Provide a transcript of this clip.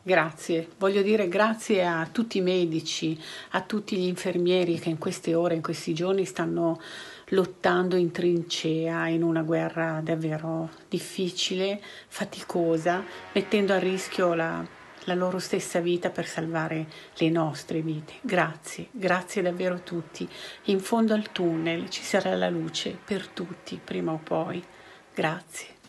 Grazie, voglio dire grazie a tutti i medici, a tutti gli infermieri che in queste ore, in questi giorni stanno lottando in trincea in una guerra davvero difficile, faticosa, mettendo a rischio la loro stessa vita per salvare le nostre vite. Grazie, grazie davvero a tutti. In fondo al tunnel ci sarà la luce per tutti, prima o poi. Grazie.